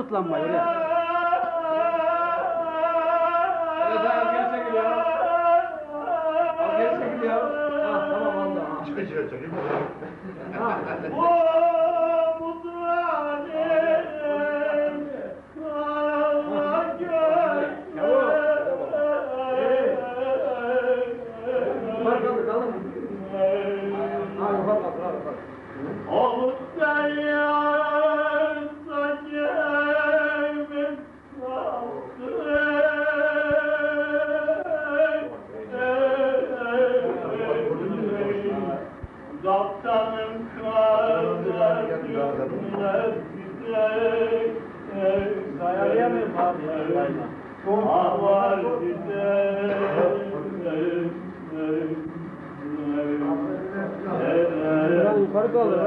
zıplanmayı oraya. Evet abi geri çekil ya. Abi geri çekil ya. Ha tamam oldu. Çıkı çekil. Yukarı kaldır.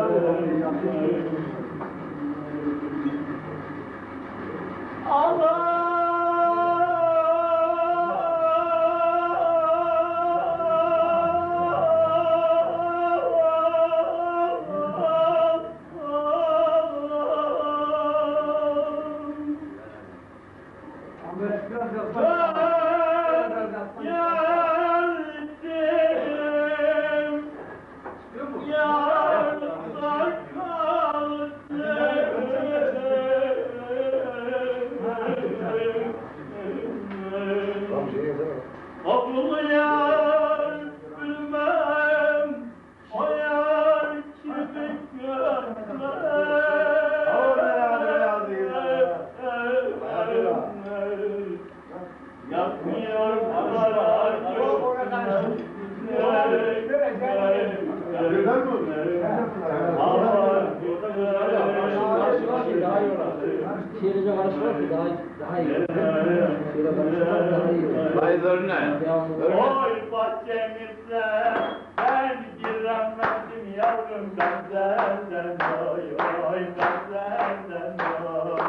Şiirce karışmak daha iyi. Şiirce karışmak daha iyi. Hayır örne. Oy bahçemize ben giremedim yavrum benden oy oy benden oy.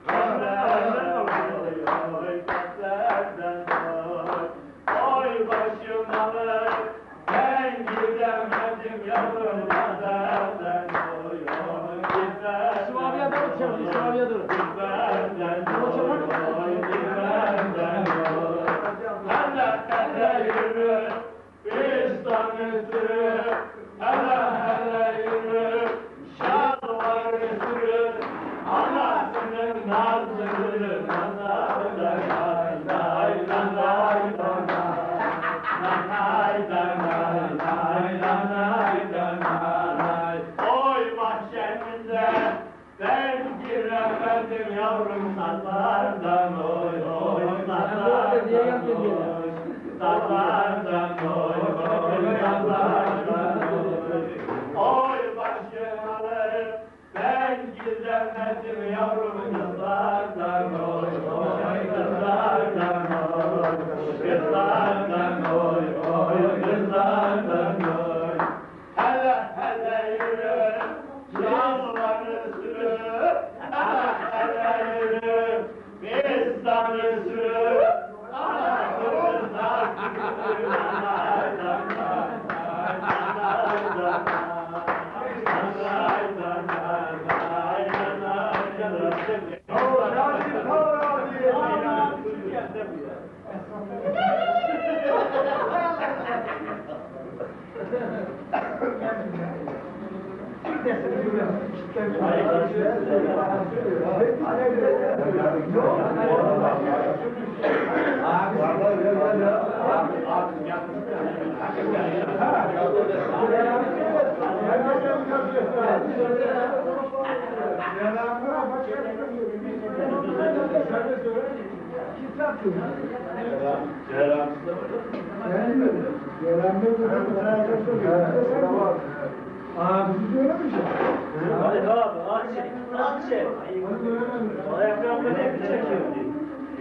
Oy başım alır ben giremedim yavrum benden oy oy benden. Sıvaviye doğru çevir, sıvaviye doğru. Oy bahçemize ben giremedim yavrum sallardan oy oy sallardan oy sallardan oy oy sallardan oy başımalarım ben giremedim yavrum kızlardan oy oy kızlardan oy kızlardan oy oy kızlardan oy hele hele yürü yalvarı sürü hele hele yürü biz tanrı sürü ana kızlar sürü nanay nanay nanay nanay nanay Hadi abi, aç şey. Ayaklarımda ne çekiyor diye.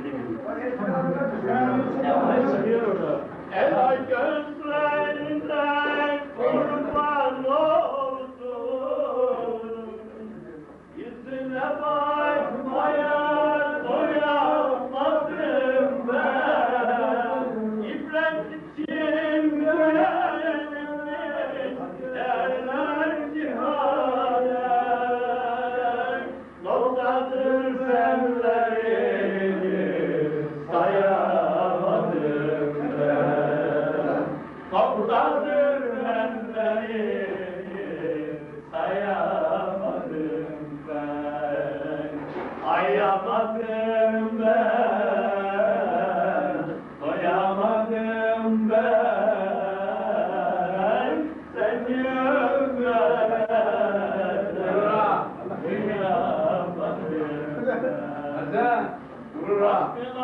El ay gözlerinden kurban olsun. Yüzüne bakmaya doyamadım ben. İbret için güvenmiş derler cihane. Noktadır sen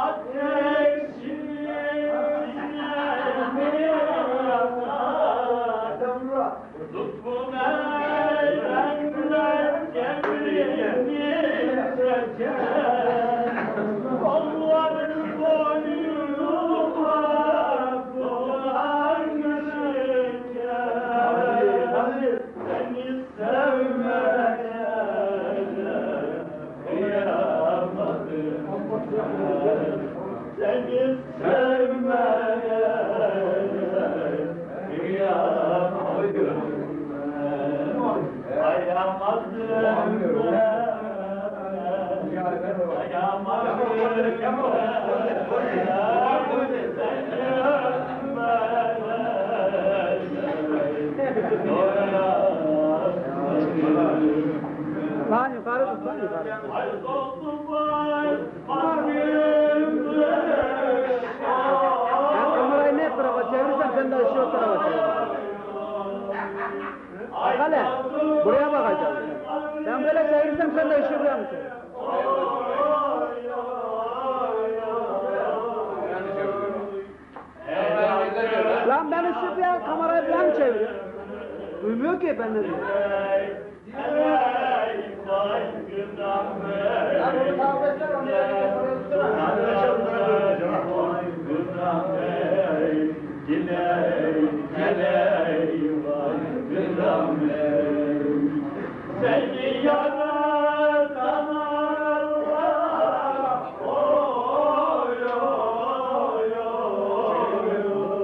Lan yukarı tut lan yukarı. Ben kamerayı ne tarafa çevirirsem sen de şu tarafa çevir. Bak hele, buraya bakacağım. Ben böyle çevirirsem sen de ışığı buraya mı çevir? Lan ben ışığı buraya, kamerayı buraya mı çeviriyorum? Duymuyor ki ben ne diyorum. Seni yaratan Allah, oy oy oy,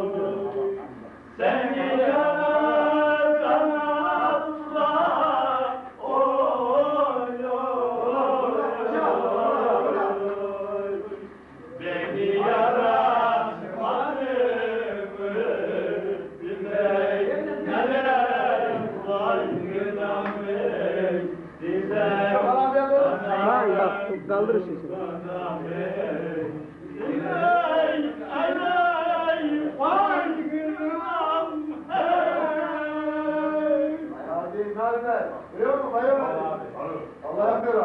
seni yaratan Allah, oy oy oy, beni yaratmadı mı bilmem neler var günahım size. Hayır bak, kaldır ışığı. Allah'a emanet.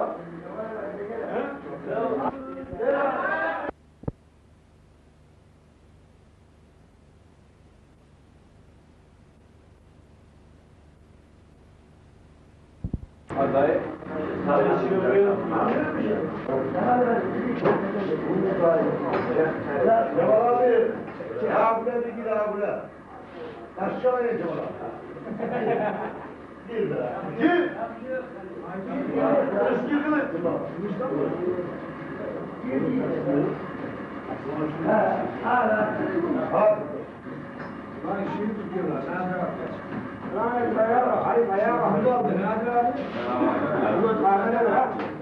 Adayı. Cemal abi. Ya buraya bir gir abi buraya. Aşağıya Cemal abi. Gir be. Gir. Eski kılıç. Hadi. Lan işini tutuyorlar. Ne yapıyorlar? Hayır, hayır, hayır.